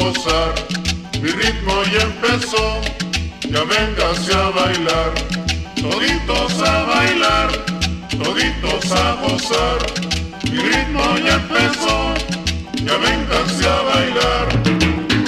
gozar, mi ritmo ya empezó, ya véngase a bailar, toditos a bailar, toditos a gozar, mi ritmo ya empezó, ya véngase a bailar.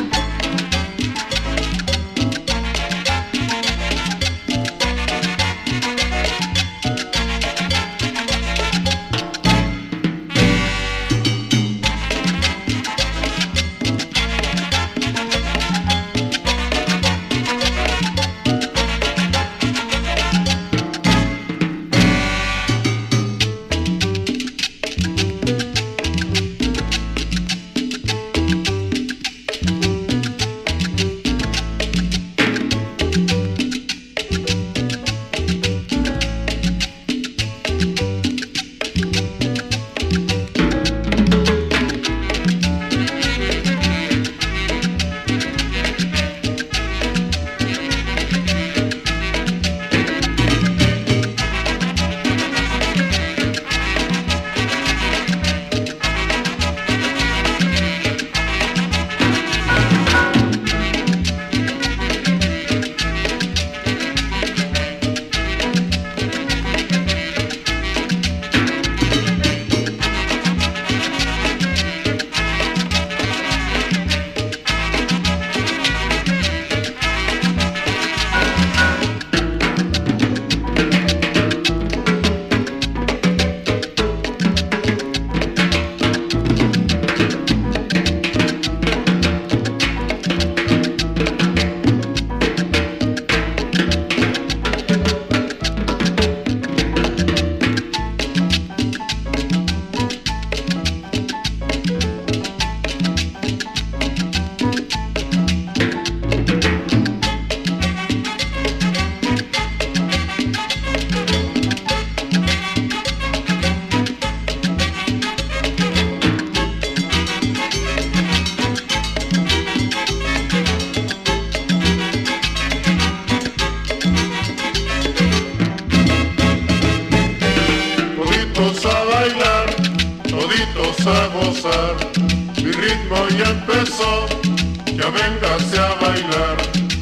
Toditos a gozar, mi ritmo ya empezó, ya véngase a bailar,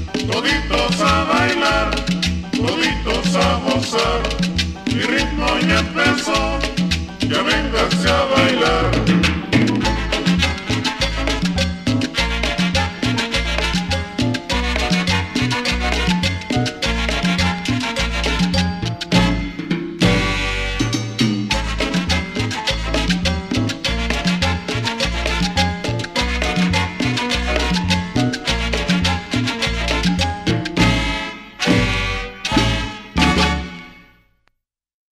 toditos a bailar, toditos a gozar, mi ritmo ya empezó, ya véngase a bailar.